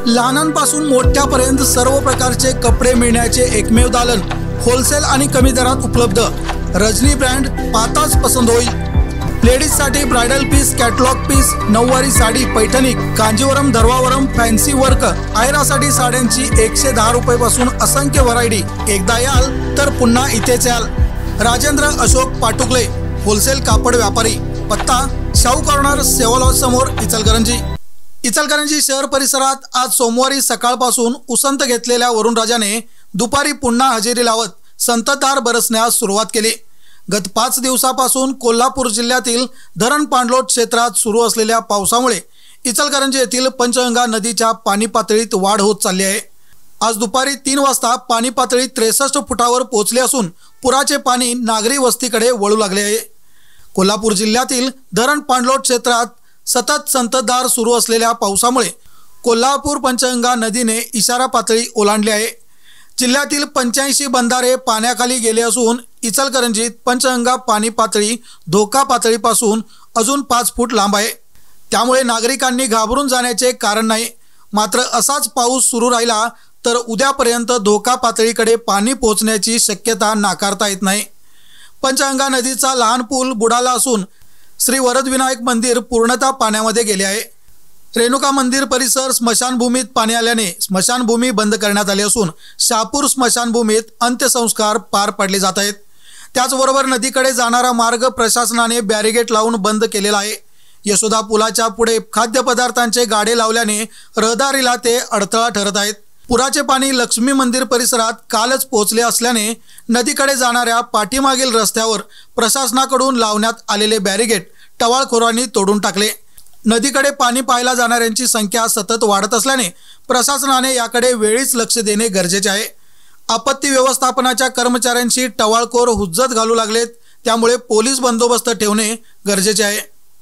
लहानांपासून मोठ्यापर्यंत सर्व प्रकारचे कपडे मिळण्याचे एकमेव दालन होलसेल आणि कमी दरात उपलब्ध। रजनी ब्रँड पाताच पसंत होईल। लेडीजसाठी ब्राइडल पीस, कॅटलॉग पीस, नऊवारी साडी, पैठणी, कांजीवरम, धर्वावरम, फॅन्सी वर्क, आयरासाठी साड्यांची 110 रुपयापासून असंख्य व्हरायटी। एकदा याल तर पुन्हा इथेच याल। राजेंद्र अशोक पाटुकले, होलसेल कापड व्यापारी, पत्ता शाहू कॉर्नर, सेवा लॉज समोर, इचलकरंजी शहर परिसरात आज सोमवारी सकाळपासून उसंत घेतलेल्या वरुणराजाने दुपारी पुन्हा हजेरी लावत संततधार बरसण्यास सुरुवात केली। गत 5 दिवसापासून कोल्हापूर जिल्ह्यातील धरण पाणलोट क्षेत्रात सुरू असलेल्या पावसामुळे इचलकरंजी येथील पंचगंगा नदीच्या पाणी पातळीत वाढ होत चालली आहे। आज दुपारी 3 वाजता पाणी पातळी 63 फुटावर पोहोचली असून पुराचे पाणी नागरी वस्तीकडे वळू लागले आहे। कोल्हापूर जिल्ह्यातील धरण पाणलोट क्षेत्रात सतत संततधार सुरू असलेल्या पावसामुळे कोल्हापूर पंचगंगा नदीने इशारा पातळी ओलांडली आहे। जिल्ह्यातील 85 बंधारे पाण्याखाली गेले असून इचलकरंजीत पंचगंगा पाणी पातळी धोका पातळीपासून अजून 5 फूट लांब आहे। त्यामुळे नागरिकांनी घाबरून जाण्याचे कारण नाही। मात्र असाच पाऊस सुरू राहिला तर उद्यापर्यंत धोका पातळीकडे पाणी पोहोचण्याची शक्यता नाकारता येत नाही। पंचगंगा नदीचा लहान पूल बुडाला असून श्री वरदविनायक मंदिर पूर्णतः पाण्यामध्ये गेले आहे। रेणुका मंदिर परिसर स्मशानभूमीत पाणी आल्याने स्मशानभूमी बंद करण्यात आली असून शहापूर स्मशानभूमीत अंत्यसंस्कार पार पडले जात आहेत। त्याचबरोबर नदीकडे जाणारा मार्ग प्रशासनाने बॅरिगेट लावून बंद केलेला आहे। यशोदा पुलाच्या पुढे खाद्यपदार्थांचे गाडे लावल्याने रहदारीला ते अडथळा ठरत आहेत। पुराचे पाणी लक्ष्मी मंदिर परिसरात कालच पोहोचले असल्याने नदीकडे जाणाऱ्या पाठीमागील रस्त्यावर प्रशासनाकडून लावण्यात आलेले बॅरिगेट टवाळखोरांनी तोडून टाकले। नदीकडे पाणी पाहायला जाणाऱ्यांची संख्या सतत वाढत असल्याने प्रशासनाने याकडे वेळीच लक्ष देणे गरजेचे आहे। आपत्ती व्यवस्थापनाच्या कर्मचाऱ्यांशी टवाळखोर हुज्जत घालू लागलेत, त्यामुळे पोलीस बंदोबस्त ठेवणे गरजेचे आहे।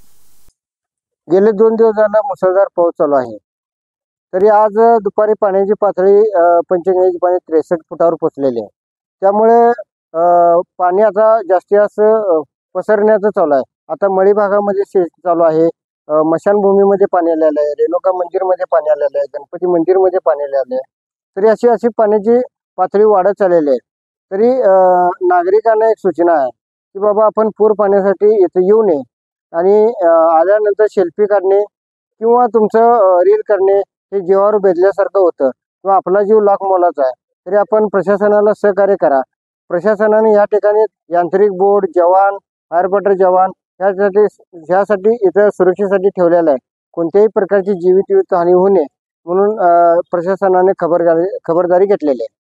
गेले 2 दिवस झाला मुसळधार पाऊस चालू आहे। तरी आज दुपारी पाण्याची पातळी पंचगंगेची पाणी 63 फुटावर पोहोचलेली आहे। त्यामुळे पाणी आता जास्तीत जास्त पसरण्याचं चालू आहे। आता मळी भागामध्ये चालू आहे, मशानभूमीमध्ये पाणी आलेलं आहे, रेणुका मंदिरमध्ये पाणी आलेलं आहे, गणपती मंदिरमध्ये पाणी आलेलं आहे। तरी अशी पाण्याची पातळी वाढत चाललेली आहे। तरी नागरिकांना एक सूचना आहे की बाबा आपण पूर पाण्यासाठी इथे येऊ नये आणि आल्यानंतर सेल्फी काढणे किंवा तुमचं रील करणे हे जीवावर बेदल्यासारखं होतं किंवा आपला जीव लाख मोलाचा आहे। तरी आपण प्रशासनाला सहकार्य करा। प्रशासनाने या ठिकाणी यांत्रिक बोर्ड, जवान, फायर फायटर जवान ह्यासाठी इथं सुरक्षेसाठी ठेवलेलं आहे। कोणत्याही प्रकारची जीवित हानी होऊ नये म्हणून प्रशासनाने खबरदारी घेतलेली आहे।